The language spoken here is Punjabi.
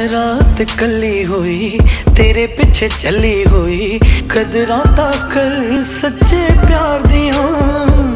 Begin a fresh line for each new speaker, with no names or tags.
रात कली हुई तेरे पिछे चली हुई, कदरां तां कर सच्चे प्यार दियां।